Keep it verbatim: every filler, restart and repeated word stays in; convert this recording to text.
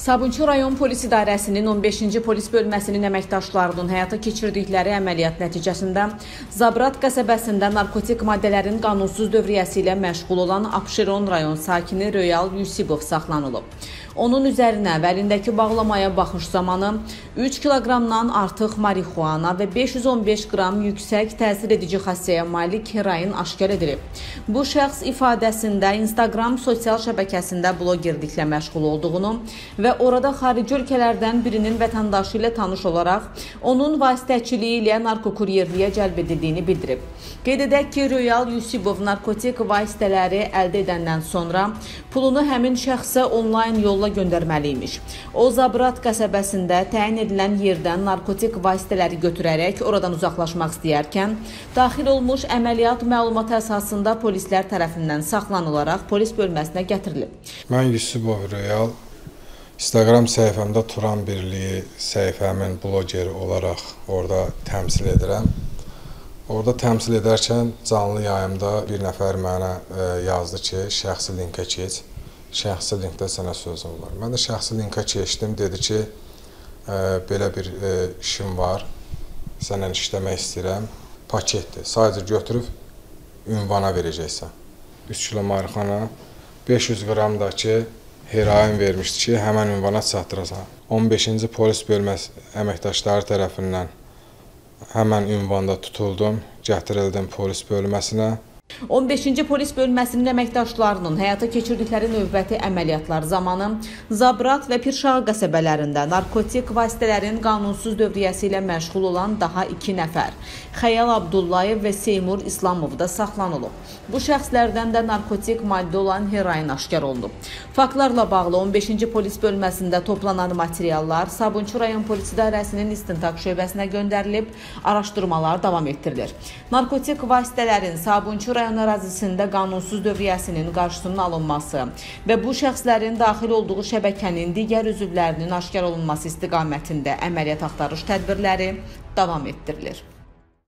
Sabunçu rayon polis idarəsinin on beşinci polis bölməsinin əməkdaşlarının həyata keçirdikləri əməliyyat nəticəsində Zabrat qəsəbəsində narkotik maddələrin qanunsuz dövriyyəsi ilə məşğul olan Abşeron rayon sakini Röyal Yusibov saxlanılıb. Onun üzərinə və əlindəki bağlamaya baxış zamanı üç kiloqramdan artıq marixuana və beş yüz on beş qram yüksək təsir edici xassəyə malik heroin aşkar edilib. Bu şəxs ifadəsində Instagram sosial şəbəkəsində blogerliklə məşğul olduğunu və orada xarici ölkələrdən birinin vətəndaşı ilə tanış olaraq onun vasitəçiliyi ilə narkokuryerliyə cəlb edildiyini bildirib. Qeyd edək ki, Röyal Yusibov narkotik vasitələri əldə edəndən sonra pulunu həmin şəxsə onlayn yolla göndərməliymiş. O, Zabrat qəsəbəsində təyin edilən yerdən narkotik vasitələri götürərək oradan uzaqlaşmaq istəyərkən daxil olmuş əməliyyat məlumatı əsasında polislər tərəfindən saxlanılaraq polis bölməsinə gətirilib. Mən Yusibov Röyal, Instagram səhifəmdə Turan Birliyi səhifəmin blogeri olaraq orada təmsil edirəm. Orada təmsil edərkən canlı yayımda bir nəfər mənə e, yazdı ki, şəxsi linkə keç. Şəxsi linkdə sənə sözüm var. Mən də şəxsi linkə keçdim, dedi ki, e, belə bir e, işim var, sənlə işləmək istəyirəm, paketdir. Sadəcə götürüb ünvana verəcəksən. üç kilo marixana, beş yüz qram da ki, heroin vermişdi ki, həmən ünvana çatdırasan. on beşinci polis bölməsi əməkdaşları tərəfindən həmən ünvanda tutuldum, gətirildim polis bölməsinə. on beşinci polis bölməsinin əməkdaşlarının həyata keçirdikləri növbəti əməliyyatlar zamanı Zabrat və Pirşağı qəsəbələrində narkotik vasitələrin qanunsuz dövriyyəsi ilə məşğul olan daha iki nəfər, Xəyal Abdullayev və Seymur İslamov da saxlanılıb. Bu şəxslərdən də narkotik maddə olan heroin aşkar olunub. Faktlarla bağlı on beşinci polis bölməsində toplanan materiallar Sabunçu rayon polis idarəsinin istintaq şöbəsinə göndərilib, araşdırmalar davam etdirilir. Narkotik vasitələrin Sabunçu rayon ərazisində qanunsuz dövriyyəsinin qarşısının alınması və bu şəxslərin daxil olduğu şəbəkənin digər üzvlərinin aşkar olunması istiqamətində əməliyyat axtarış tədbirləri davam etdirilir.